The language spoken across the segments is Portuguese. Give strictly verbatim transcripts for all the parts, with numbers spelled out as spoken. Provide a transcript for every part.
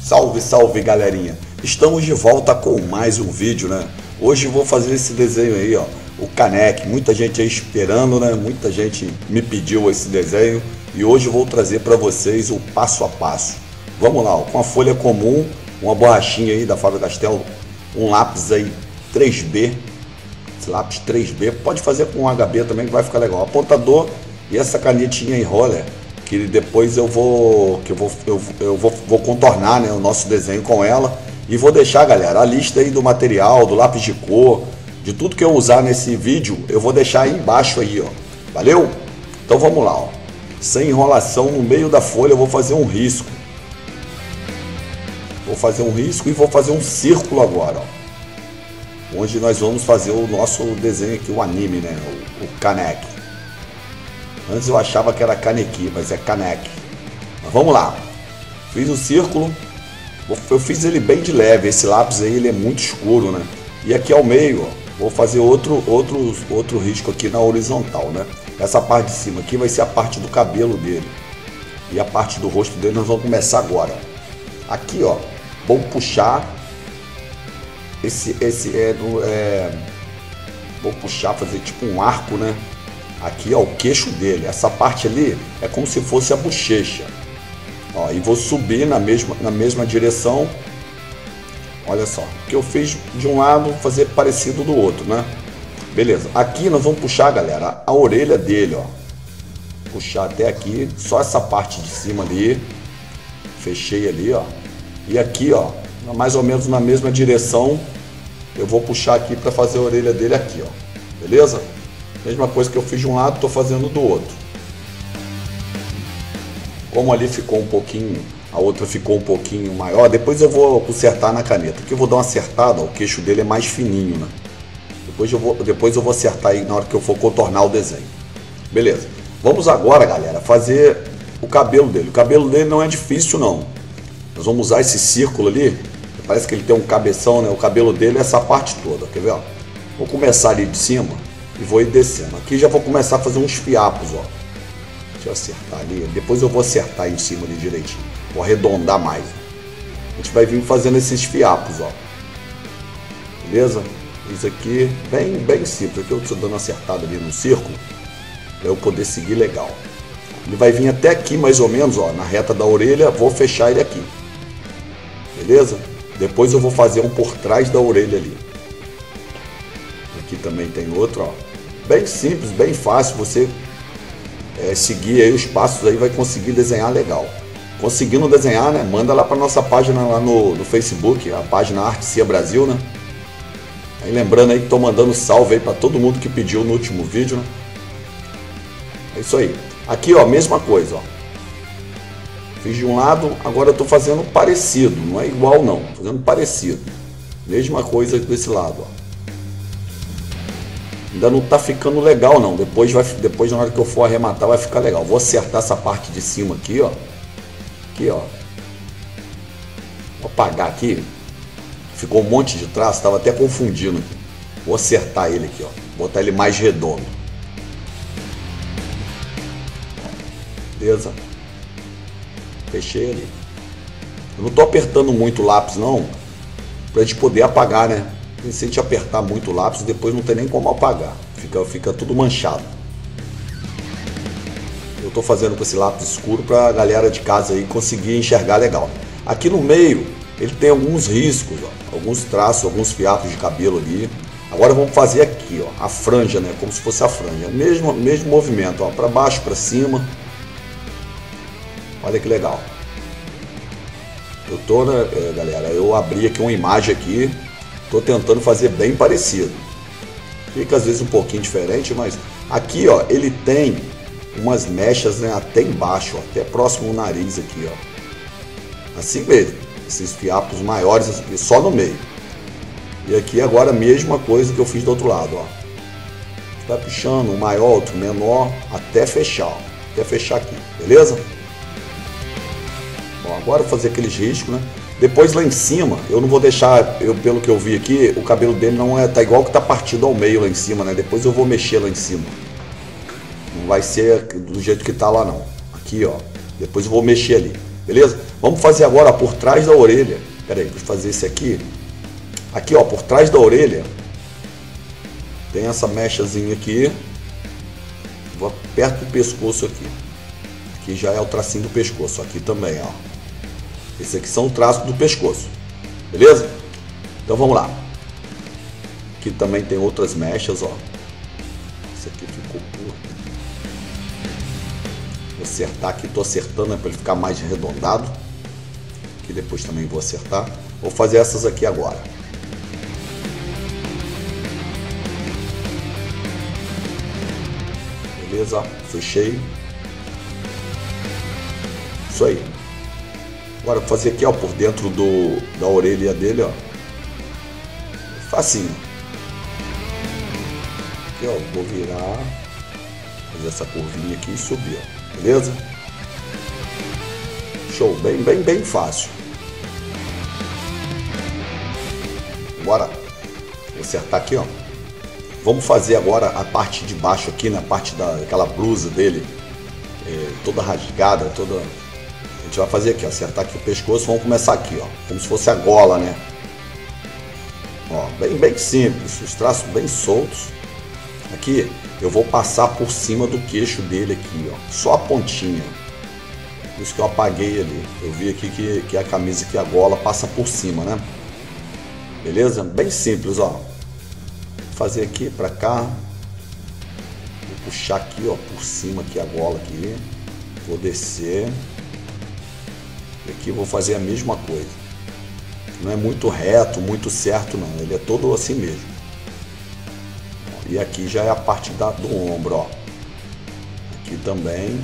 Salve, salve, galerinha! Estamos de volta com mais um vídeo, né? Hoje eu vou fazer esse desenho aí, ó, o Caneque. Muita gente aí esperando, né? Muita gente me pediu esse desenho e hoje eu vou trazer para vocês o passo a passo. Vamos lá, ó, com a folha comum, uma borrachinha aí da Faber-Castell, um lápis aí três B, esse lápis três B, pode fazer com H B também que vai ficar legal. Apontador e essa canetinha em roller, que depois eu vou que eu vou eu, eu vou, vou contornar, né, o nosso desenho com ela, e vou deixar, galera, a lista aí do material, do lápis de cor, de tudo que eu usar nesse vídeo, eu vou deixar aí embaixo aí, ó. Valeu? Então vamos lá, ó. Sem enrolação, no meio da folha eu vou fazer um risco. Vou fazer um risco e vou fazer um círculo agora, ó, onde nós vamos fazer o nosso desenho aqui, o anime, né, o, o Caneque. Antes eu achava que era canequi, mas é Caneque. Mas vamos lá. Fiz o círculo. Eu fiz ele bem de leve. Esse lápis aí ele é muito escuro, né? E aqui ao meio, ó, vou fazer outro, outro, outro risco aqui na horizontal, né? Essa parte de cima aqui vai ser a parte do cabelo dele. E a parte do rosto dele nós vamos começar agora. Aqui, ó, vou puxar. Esse, esse é, é vou puxar, fazer tipo um arco, né? Aqui, ó, o queixo dele. Essa parte ali é como se fosse a bochecha. Ó, e vou subir na mesma, na mesma direção. Olha só, o que eu fiz de um lado, vou fazer parecido do outro, né? Beleza. Aqui nós vamos puxar, galera, a orelha dele, ó. Puxar até aqui, só essa parte de cima ali. Fechei ali, ó. E aqui, ó, mais ou menos na mesma direção, eu vou puxar aqui para fazer a orelha dele aqui, ó. Beleza? Mesma coisa que eu fiz de um lado, estou fazendo do outro. Como ali ficou um pouquinho, a outra ficou um pouquinho maior, depois eu vou consertar na caneta. Aqui eu vou dar uma acertada, ó, o queixo dele é mais fininho, né? Depois eu, vou, depois eu vou acertar aí na hora que eu for contornar o desenho. Beleza. Vamos agora, galera, fazer o cabelo dele. O cabelo dele não é difícil, não. Nós vamos usar esse círculo ali. Parece que ele tem um cabeção, né? O cabelo dele é essa parte toda, quer ver? Ó? Vou começar ali de cima e vou ir descendo. Aqui já vou começar a fazer uns fiapos, ó. Deixa eu acertar ali. Depois eu vou acertar aí em cima ali direitinho. Vou arredondar mais. A gente vai vir fazendo esses fiapos, ó. Beleza? Isso aqui, bem, bem simples. Aqui eu estou dando uma acertada ali no círculo, para eu poder seguir legal. Ele vai vir até aqui mais ou menos, ó, na reta da orelha. Vou fechar ele aqui. Beleza? Depois eu vou fazer um por trás da orelha ali. Aqui também tem outro, ó. Bem simples, bem fácil. Você é, seguir aí os passos aí, vai conseguir desenhar legal. Conseguindo desenhar, né? Manda lá para nossa página lá no, no Facebook, a página Artecia Brasil, né? Aí lembrando aí que tô mandando salve aí para todo mundo que pediu no último vídeo, né? É isso aí. Aqui, ó, mesma coisa, ó. Fiz de um lado, agora eu tô fazendo parecido, não é igual não, fazendo parecido. Mesma coisa desse lado, ó. Ainda não tá ficando legal não, depois, vai, depois na hora que eu for arrematar vai ficar legal. Vou acertar essa parte de cima aqui, ó. Aqui, ó. Vou apagar aqui. Ficou um monte de traço, tava até confundindo aqui. Vou acertar ele aqui, ó. Botar ele mais redondo. Beleza? Fechei ali. Eu não tô apertando muito o lápis não, pra gente poder apagar, né? Se a gente apertar muito o lápis, depois não tem nem como apagar. Fica, fica tudo manchado. Eu tô fazendo com esse lápis escuro pra galera de casa aí conseguir enxergar legal. Aqui no meio, ele tem alguns riscos, ó, alguns traços, alguns fiapos de cabelo ali. Agora vamos fazer aqui, ó, a franja, né? Como se fosse a franja. Mesmo, mesmo movimento, ó, pra baixo, pra cima. Olha que legal. Eu tô, né, é, galera, eu abri aqui uma imagem aqui. Tô tentando fazer bem parecido. Fica às vezes um pouquinho diferente, mas aqui, ó, ele tem umas mechas, né, até embaixo, ó, até próximo ao nariz aqui, ó. Assim mesmo, esses fiapos maiores aqui, só no meio. E aqui agora a mesma coisa que eu fiz do outro lado, ó. Tá puxando um maior, outro menor, até fechar, ó, até fechar aqui, beleza? Bom, agora eu vou fazer aqueles riscos, né? Depois lá em cima, eu não vou deixar, eu, pelo que eu vi aqui, o cabelo dele não é, tá igual que tá partido ao meio lá em cima, né? Depois eu vou mexer lá em cima. Não vai ser do jeito que tá lá não. Aqui, ó. Depois eu vou mexer ali. beleza? Vamos fazer agora, ó, por trás da orelha. Pera aí, deixa eu fazer esse aqui. Aqui, ó, por trás da orelha tem essa mechazinha aqui. Vou perto do pescoço aqui. Aqui já é o tracinho do pescoço. Aqui também, ó. Esse aqui são o traço do pescoço. Beleza? Então vamos lá. Aqui também tem outras mechas, ó. Esse aqui ficou curto. Vou acertar aqui, tô acertando, né, para ele ficar mais arredondado. Aqui depois também vou acertar. Vou fazer essas aqui agora. Beleza, ó, fechei. Isso aí. Agora vou fazer aqui, ó, por dentro do, da orelha dele, ó. Facinho. Aqui, ó, vou virar, fazer essa curvinha aqui e subir, ó. Beleza? Show, bem, bem, bem fácil. Agora, vou acertar aqui, ó. Vamos fazer agora a parte de baixo aqui, na parte daquela blusa dele, é, toda rasgada, toda... A gente vai fazer aqui, ó, acertar aqui o pescoço, vamos começar aqui, ó, como se fosse a gola, né? Ó, bem, bem simples, os traços bem soltos. Aqui eu vou passar por cima do queixo dele aqui, ó, só a pontinha. Por isso que eu apaguei ali. Eu vi aqui que, que a camisa, que a gola passa por cima, né? Beleza? Bem simples, ó. Vou fazer aqui pra cá. Vou puxar aqui, ó, por cima aqui a gola aqui. Vou descer. E aqui vou fazer a mesma coisa. Não é muito reto, muito certo não. Ele é todo assim mesmo. E aqui já é a parte da, do ombro, ó. Aqui também.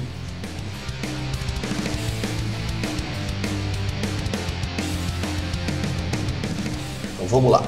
Então vamos lá.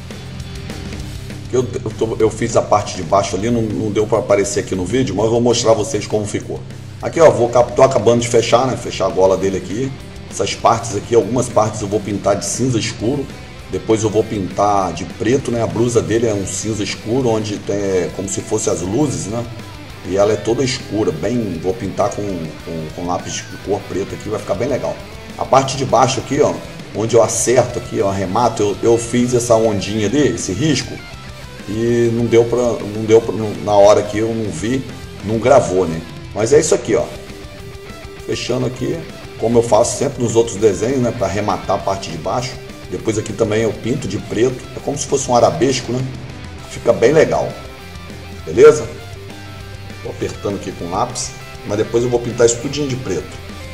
Eu, eu, tô, eu fiz a parte de baixo ali, não, não deu para aparecer aqui no vídeo, mas eu vou mostrar a vocês como ficou. Aqui, ó, vou, tô acabando de fechar, né? Fechar a gola dele aqui. Essas partes aqui, algumas partes eu vou pintar de cinza escuro. Depois eu vou pintar de preto, né? A blusa dele é um cinza escuro, onde tem como se fosse as luzes, né? E ela é toda escura, bem... Vou pintar com, com, com lápis de cor preta aqui, vai ficar bem legal. A parte de baixo aqui, ó, onde eu acerto aqui, eu arremato, eu, eu fiz essa ondinha ali, esse risco. E não deu pra... Não deu pra, na hora que eu não vi, não gravou, né? Mas é isso aqui, ó. Fechando aqui, como eu faço sempre nos outros desenhos, né? Para arrematar a parte de baixo. Depois aqui também eu pinto de preto. É como se fosse um arabesco, né? Fica bem legal. Beleza? Vou apertando aqui com lápis. Mas depois eu vou pintar isso tudinho de preto.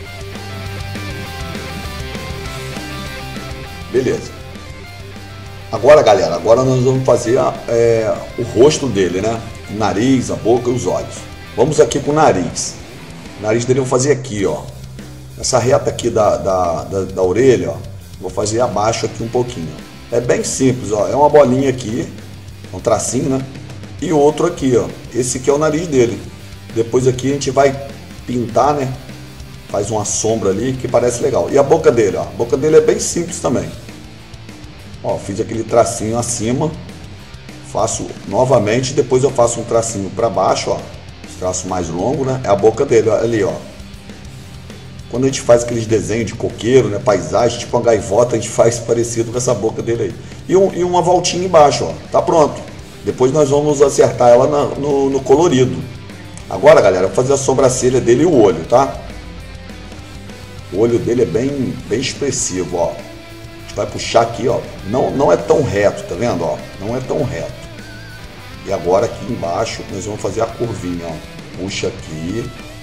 Beleza. Agora, galera, agora nós vamos fazer a, é, o rosto dele, né? O nariz, a boca e os olhos. Vamos aqui com o nariz. O nariz dele eu vou fazer aqui, ó. Essa reta aqui da, da, da, da orelha, ó. Vou fazer abaixo aqui um pouquinho. É bem simples, ó. É uma bolinha aqui, um tracinho, né? E outro aqui, ó. Esse aqui é o nariz dele. Depois aqui a gente vai pintar, né? Faz uma sombra ali que parece legal. E a boca dele, ó. A boca dele é bem simples também. Ó, fiz aquele tracinho acima. Faço novamente, depois eu faço um tracinho para baixo, ó. Esse traço mais longo, né? É a boca dele, ó, ali, ó. Quando a gente faz aqueles desenhos de coqueiro, né, paisagem, tipo uma gaivota, a gente faz parecido com essa boca dele aí. E, um, e uma voltinha embaixo, ó. Tá pronto. Depois nós vamos acertar ela na, no, no colorido. Agora, galera, eu vou fazer a sobrancelha dele e o olho, tá? O olho dele é bem, bem expressivo, ó. A gente vai puxar aqui, ó. Não, não é tão reto, tá vendo, ó? Não é tão reto. E agora aqui embaixo nós vamos fazer a curvinha, ó. Puxa aqui.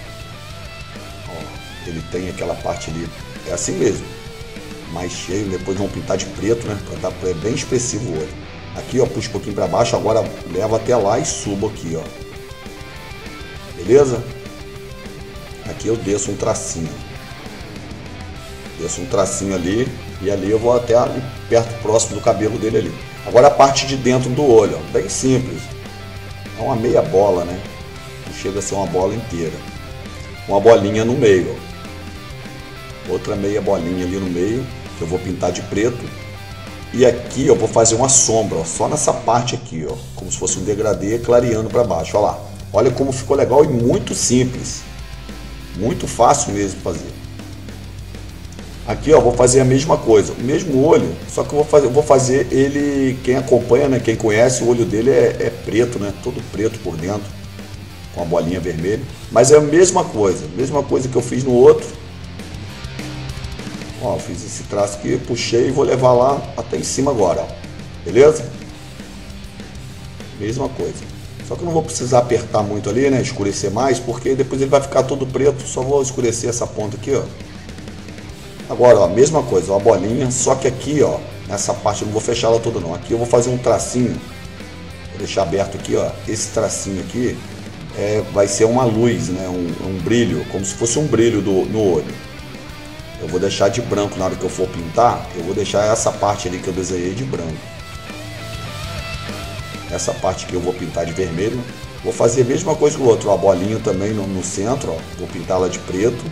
Ele tem aquela parte ali, é assim mesmo, mais cheio. Depois vamos pintar de preto, né, para dar, é bem expressivo o olho. Aqui, ó, puxa um pouquinho para baixo, agora leva até lá e subo aqui, ó. Beleza? Aqui eu desço um tracinho. Desço um tracinho ali e ali eu vou até ali, perto, próximo do cabelo dele ali. Agora a parte de dentro do olho, ó, bem simples. É uma meia bola, né? Não chega a ser uma bola inteira. Uma bolinha no meio, ó. Outra meia bolinha ali no meio, que eu vou pintar de preto. E aqui eu vou fazer uma sombra, ó, só nessa parte aqui, ó, como se fosse um degradê clareando para baixo, ó lá. Olha como ficou legal e muito simples. Muito fácil mesmo fazer. Aqui, ó, vou fazer a mesma coisa, o mesmo olho, só que eu vou fazer, vou fazer ele, quem acompanha, né, quem conhece, o olho dele é, é preto, né, todo preto por dentro, com a bolinha vermelha. Mas é a mesma coisa, mesma coisa que eu fiz no outro. Ó, fiz esse traço aqui, puxei e vou levar lá até em cima agora, ó. Beleza? Mesma coisa. Só que eu não vou precisar apertar muito ali, né, escurecer mais, porque depois ele vai ficar todo preto, só vou escurecer essa ponta aqui, ó. Agora, ó, mesma coisa, ó, a bolinha, só que aqui, ó, nessa parte eu não vou fechar ela toda não. Aqui eu vou fazer um tracinho, vou deixar aberto aqui, ó, esse tracinho aqui é, vai ser uma luz, né, um, um brilho, como se fosse um brilho do, no olho. Eu vou deixar de branco na hora que eu for pintar, eu vou deixar essa parte ali que eu desenhei de branco. Essa parte que eu vou pintar de vermelho, vou fazer a mesma coisa que o outro, a bolinha também no, no centro, ó, vou pintá-la de preto.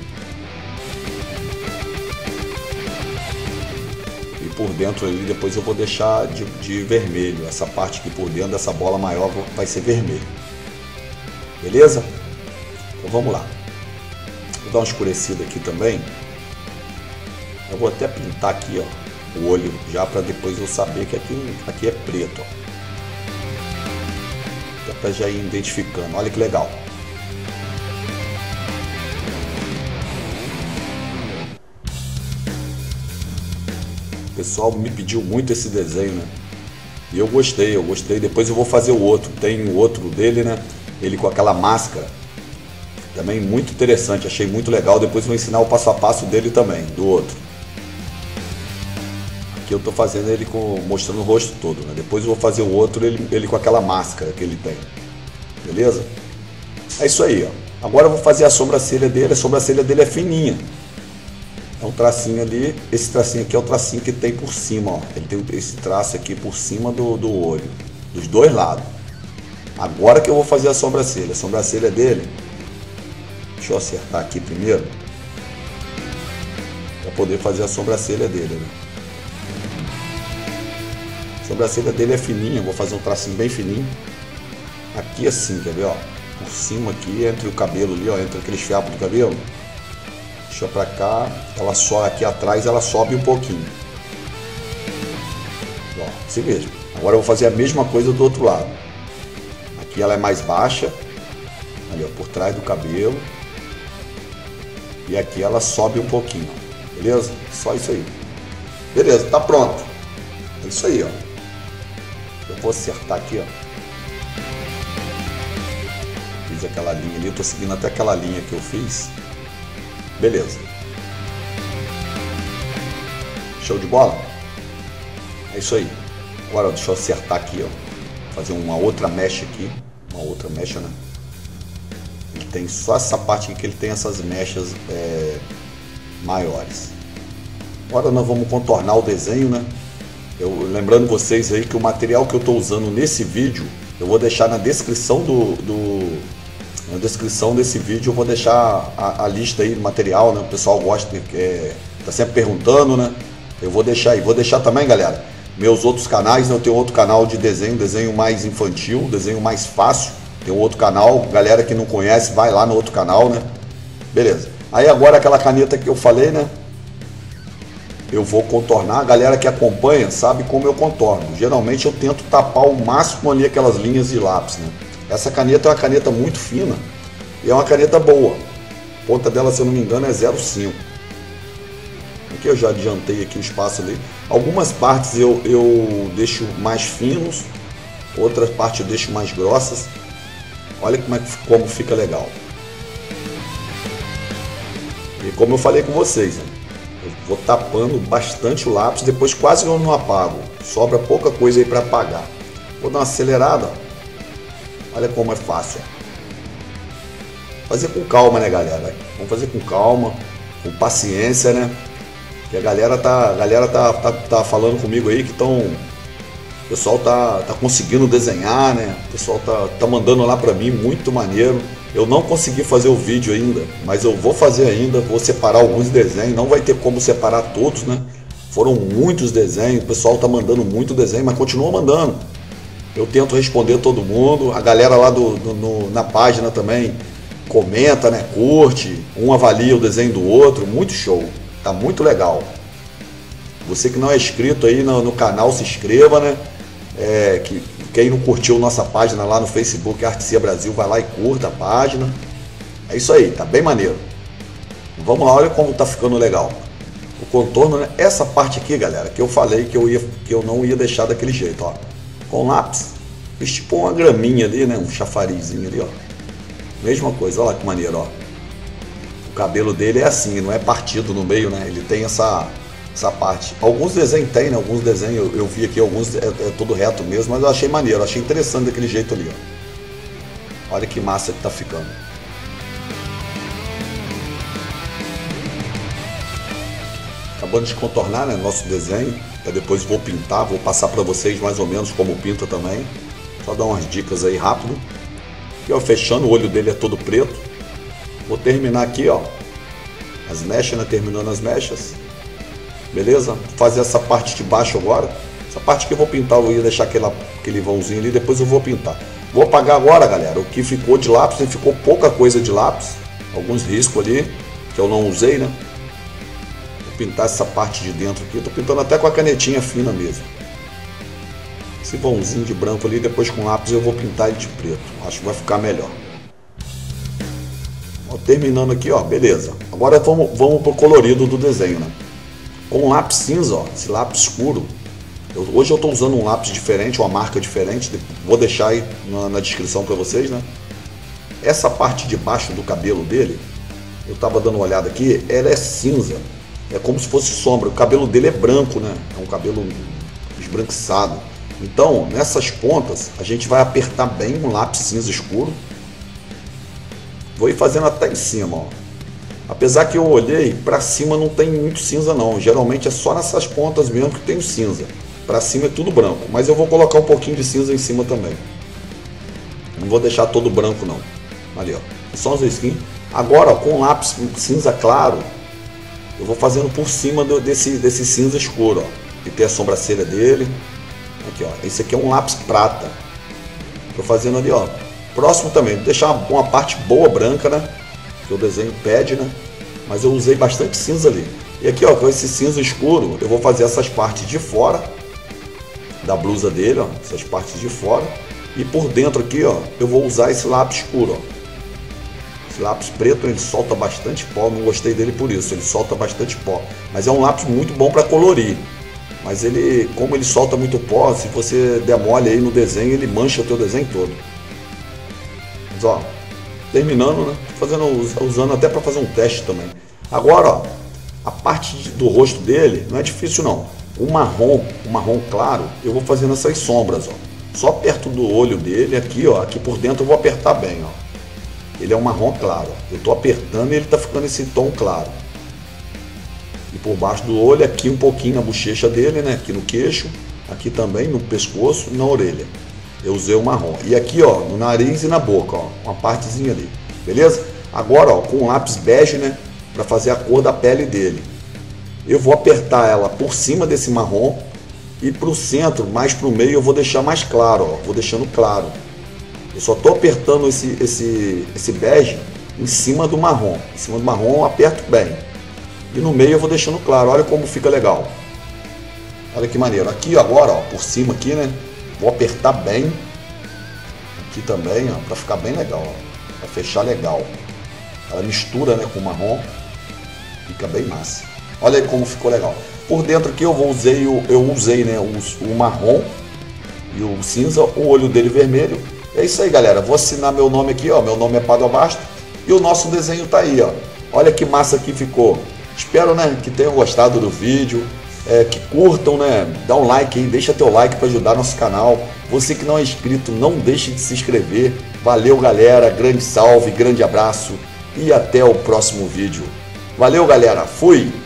Por dentro ali, depois eu vou deixar de, de vermelho. Essa parte aqui por dentro dessa bola maior vai ser vermelho. Beleza? Então vamos lá. Vou dar uma escurecida aqui também. Eu vou até pintar aqui, ó, o olho já para depois eu saber que aqui, aqui é preto, ó. Já para já ir identificando. Olha que legal. O pessoal me pediu muito esse desenho, né? E eu gostei, eu gostei. Depois eu vou fazer o outro. Tem o outro dele, né? Ele com aquela máscara. Também muito interessante, achei muito legal. Depois eu vou ensinar o passo a passo dele também, do outro. Aqui eu tô fazendo ele com, mostrando o rosto todo, né? Depois eu vou fazer o outro, ele, ele com aquela máscara que ele tem. Beleza? É isso aí, ó. Agora eu vou fazer a sobrancelha dele. A sobrancelha dele é fininha. É um tracinho ali, esse tracinho aqui é o tracinho que tem por cima, ó. Ele tem esse traço aqui por cima do, do olho, dos dois lados. Agora que eu vou fazer a sobrancelha, a sobrancelha dele, deixa eu acertar aqui primeiro, para poder fazer a sobrancelha dele, né? A sobrancelha dele é fininha, vou fazer um tracinho bem fininho. Aqui assim, quer ver, ó, por cima aqui, entre o cabelo ali, ó, entre aqueles fiapos do cabelo. Deixa pra cá, ela só aqui atrás ela sobe um pouquinho. Ó, assim mesmo. Agora eu vou fazer a mesma coisa do outro lado. Aqui ela é mais baixa, ali, ó, por trás do cabelo. E aqui ela sobe um pouquinho, beleza? Só isso aí. Beleza, tá pronto. É isso aí, ó. Eu vou acertar aqui, ó. Fiz aquela linha ali, eu tô seguindo até aquela linha que eu fiz. Beleza. Show de bola? É isso aí. Agora deixa eu acertar aqui, ó. Fazer uma outra mecha aqui. Uma outra mecha, né? Ele tem só essa parte aqui que ele tem essas mechas é, maiores. Agora nós vamos contornar o desenho, né? Eu, lembrando vocês aí que o material que eu estou usando nesse vídeo, eu vou deixar na descrição do... do Na descrição desse vídeo eu vou deixar a, a lista aí do material, né? O pessoal gosta, é, tá sempre perguntando, né? Eu vou deixar aí, vou deixar também, galera, meus outros canais, né? Eu tenho outro canal de desenho, desenho mais infantil, desenho mais fácil. Tem um outro canal, galera que não conhece, vai lá no outro canal, né? Beleza. Aí agora aquela caneta que eu falei, né? Eu vou contornar, a galera que acompanha sabe como eu contorno. Geralmente eu tento tapar o máximo ali aquelas linhas de lápis, né? Essa caneta é uma caneta muito fina e é uma caneta boa. A ponta dela, se eu não me engano, é zero vírgula cinco. Aqui eu já adiantei aqui o espaço ali. Algumas partes eu, eu deixo mais finos, outras partes eu deixo mais grossas. Olha como, é, como fica legal. E como eu falei com vocês, né? Eu vou tapando bastante o lápis, depois quase eu não apago. Sobra pouca coisa aí para apagar. Vou dar uma acelerada, ó. Olha como é fácil. Fazer com calma, né, galera? Vamos fazer com calma, com paciência, né? Que a galera tá, a galera tá, tá, tá falando comigo aí que estão... O pessoal tá, tá conseguindo desenhar, né? O pessoal tá, tá mandando lá pra mim, muito maneiro. Eu não consegui fazer o vídeo ainda, mas eu vou fazer ainda. Vou separar alguns desenhos, não vai ter como separar todos, né? Foram muitos desenhos, o pessoal tá mandando muito desenho, mas continua mandando. Eu tento responder todo mundo, a galera lá do, do, no, na página também comenta, né, curte, um avalia o desenho do outro, muito show. Tá muito legal. Você que não é inscrito aí no, no canal, se inscreva, né? É, que, quem não curtiu nossa página lá no Facebook, Artesia Brasil, vai lá e curta a página. É isso aí, tá bem maneiro. Vamos lá, olha como tá ficando legal. O contorno, né? Essa parte aqui, galera, que eu falei que eu, ia, que eu não ia deixar daquele jeito, ó. Com lápis, fiz tipo uma graminha ali, né? Um chafarizinho ali, ó. Mesma coisa, olha lá que maneiro, ó. O cabelo dele é assim, não é partido no meio, né? Ele tem essa, essa parte. Alguns desenhos tem, né? Alguns desenhos eu, eu vi aqui, alguns é, é todo reto mesmo, mas eu achei maneiro, eu achei interessante daquele jeito ali, ó. Olha que massa que tá ficando. Acabando de contornar, né, nosso desenho. Eu depois vou pintar, vou passar para vocês mais ou menos como pinta também. Só dar umas dicas aí rápido. Aqui, ó, fechando, o olho dele é todo preto. Vou terminar aqui, ó, as mechas, né, terminando as mechas. Beleza? Vou fazer essa parte de baixo agora. Essa parte que eu vou pintar, eu ia deixar aquela, aquele vãozinho ali, depois eu vou pintar. Vou apagar agora, galera, o que ficou de lápis, né, ficou pouca coisa de lápis. Alguns riscos ali, que eu não usei, né? Pintar essa parte de dentro aqui, eu tô pintando até com a canetinha fina mesmo. Esse vãozinho de branco ali, depois com lápis eu vou pintar ele de preto, acho que vai ficar melhor. Ó, terminando aqui, ó, beleza. Agora vamos, vamos pro colorido do desenho, né? Com lápis cinza, ó, esse lápis escuro. Eu, hoje eu tô usando um lápis diferente, uma marca diferente, vou deixar aí na, na descrição para vocês, né? Essa parte de baixo do cabelo dele, eu tava dando uma olhada aqui, ela é cinza. É como se fosse sombra, o cabelo dele é branco, né? É um cabelo esbranquiçado. Então, nessas pontas, a gente vai apertar bem um lápis cinza escuro. Vou ir fazendo até em cima, ó. Apesar que eu olhei, pra cima não tem muito cinza não. Geralmente é só nessas pontas mesmo que tem o cinza. Pra cima é tudo branco, mas eu vou colocar um pouquinho de cinza em cima também. Não vou deixar todo branco não. Ali, ó. Só uns risquinhos. Agora, ó, com lápis cinza claro, eu vou fazendo por cima do, desse, desse cinza escuro, ó. Que tem a sobrancelha dele. Aqui, ó. Esse aqui é um lápis prata. Tô fazendo ali, ó. Próximo também. Vou deixar uma, uma parte boa branca, né? Que o desenho pede, né? Mas eu usei bastante cinza ali. E aqui, ó, com esse cinza escuro, eu vou fazer essas partes de fora da blusa dele, ó. Essas partes de fora. E por dentro aqui, ó, eu vou usar esse lápis escuro, ó. Esse lápis preto, ele solta bastante pó, não gostei dele por isso, ele solta bastante pó. Mas é um lápis muito bom para colorir. Mas ele, como ele solta muito pó, se você der mole aí no desenho, ele mancha o teu desenho todo. Mas ó, terminando, né? Fazendo, usando até para fazer um teste também. Agora, ó, a parte do rosto dele não é difícil não. O marrom, o marrom claro, eu vou fazendo essas sombras, ó. Só perto do olho dele, aqui, ó, aqui por dentro eu vou apertar bem, ó. Ele é um marrom claro. Eu estou apertando e ele está ficando esse tom claro. E por baixo do olho, aqui um pouquinho na bochecha dele, né? Aqui no queixo, aqui também no pescoço e na orelha. Eu usei o marrom. E aqui, ó, no nariz e na boca, ó, uma partezinha ali. Beleza? Agora, ó, com um lápis bege, né? Para fazer a cor da pele dele. Eu vou apertar ela por cima desse marrom e para o centro, mais para o meio, eu vou deixar mais claro, ó. Vou deixando claro. Eu só estou apertando esse, esse, esse bege em cima do marrom. Em cima do marrom eu aperto bem. E no meio eu vou deixando claro. Olha como fica legal. Olha que maneiro. Aqui agora, ó, por cima aqui, né? Vou apertar bem. Aqui também, ó, para ficar bem legal. Para fechar legal. Ela mistura, né, com o marrom. Fica bem massa. Olha aí como ficou legal. Por dentro aqui eu vou usei, eu, eu usei, né, o, o marrom e o cinza, o olho dele vermelho. É isso aí, galera. Vou assinar meu nome aqui, ó. Meu nome é Padobasto. E o nosso desenho tá aí, ó. Olha que massa que ficou. Espero, né, que tenham gostado do vídeo. É, que curtam, né? Dá um like aí, deixa teu like para ajudar nosso canal. Você que não é inscrito, não deixe de se inscrever. Valeu, galera. Grande salve, grande abraço. E até o próximo vídeo. Valeu, galera. Fui!